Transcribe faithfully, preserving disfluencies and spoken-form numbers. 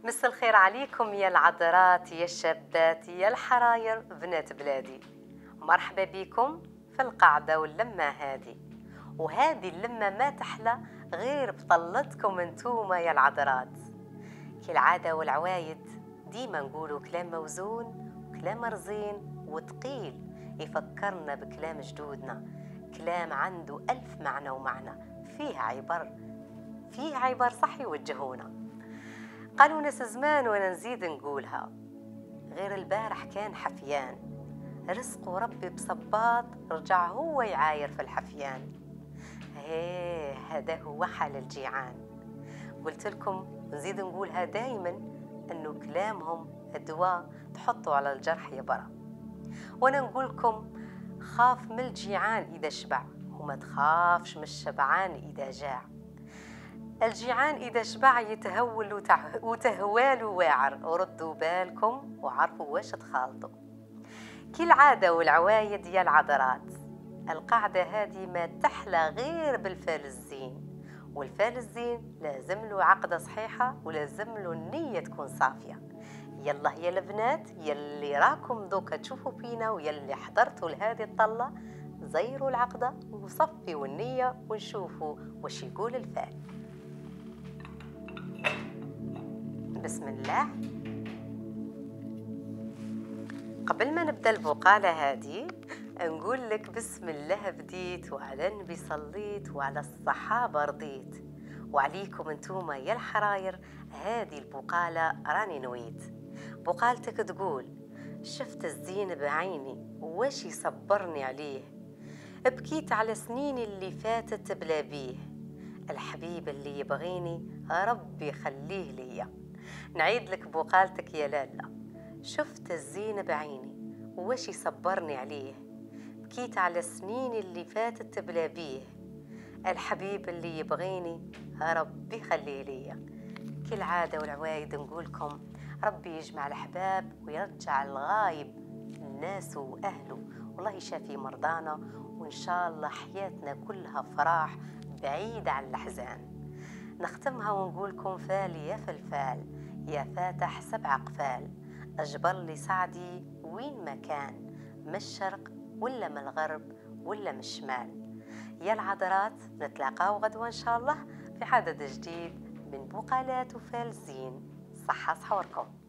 مسا الخير عليكم يا العذرات يا الشابات يا الحراير بنات بلادي. مرحبا بكم في القعدة واللمة هادي. وهذه اللمة ما تحلى غير بطلتكم انتوما يا العذرات. كالعادة والعوايد ديما نقولوا كلام موزون وكلام رزين وثقيل يفكرنا بكلام جدودنا، كلام عنده ألف معنى ومعنى، فيه عبر فيه عبر صح يوجهونا. قالوا ناس زمان وانا نزيد نقولها، غير البارح كان حفيان رزق ربي بصباط رجع هو يعاير في الحفيان. هيه هذا هو حال الجيعان. قلت لكم نزيد نقولها دايما انه كلامهم دواء تحطوا على الجرح يبرى. وانا نقولكم خاف من الجيعان اذا شبع وما تخافش من الشبعان اذا جاع. الجيعان إذا شبع يتهول وتهوال واعر، وردوا بالكم وعرفوا واش تخالطوا. كي العادة والعوايد يا العذرات، القاعدة هذه ما تحلى غير بالفال الزين، والفال الزين لازم له عقدة صحيحة ولازم له النية تكون صافية. يلا يا البنات يلي راكم دوكا تشوفوا فينا ويلي حضرتوا لهذه الطلة، زيروا العقدة وصفوا النية ونشوفوا وش يقول الفال. بسم الله. قبل ما نبدأ البقالة هذه نقول لك بسم الله بديت وعلى النبي صليت وعلى الصحابة رضيت، وعليكم انتوما يا الحراير هذه البقالة راني نويت. بقالتك تقول شفت الزين بعيني واش يصبرني عليه، بكيت على سنيني اللي فاتت بلا بيه، الحبيب اللي يبغيني ربي خليه ليا. نعيد لك بقالتك يا لالا، شفت الزين بعيني وش يصبرني عليه، بكيت على سنين اللي فاتت بلا بيه، الحبيب اللي يبغيني ربي خليه ليا. كل عادة والعوايد نقولكم ربي يجمع الأحباب ويرجع الغايب الناس وأهله، والله يشافي مرضانا، وإن شاء الله حياتنا كلها فرح بعيد عن الأحزان. نختمها ونقولكم فال يا فالفال يا فاتح سبع قفال، أجبر لي سعدي وين ما كان، من الشرق ولا من الغرب ولا من الشمال. يا العذرات نتلاقاو غدوة إن شاء الله في عدد جديد من بقالات وفال زين. صحة صحوركم.